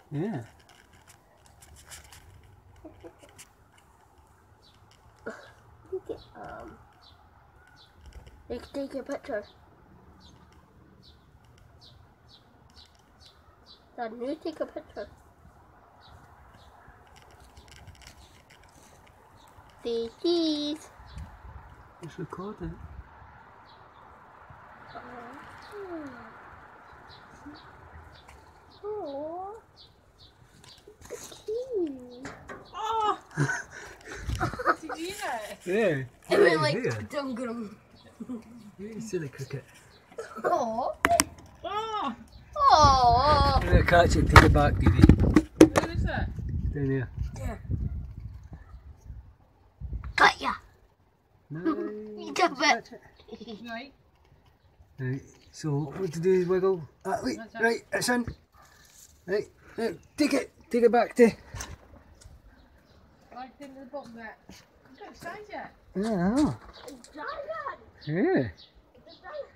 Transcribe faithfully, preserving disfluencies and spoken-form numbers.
Yeah. Okay, um, you can take a picture. Dad, you take a picture. Say cheese. It's recording. Oh, cute. Oh! Did you know? Yeah. I mean, like, Here. dum dum. You silly cricket. Oh. Oh! Oh. I'm gonna catch it, take it back, Dee Dee. Who is that? Down here. Got ya. No. You took it. Catch it. Right. Right. So what to do is wiggle. Ah, wait. That's it. Right. It's in. Right. Now take it. Take it back to. Right into the bottom there. You got size yet? Yeah. I know. Giant. Yeah. It's a giant.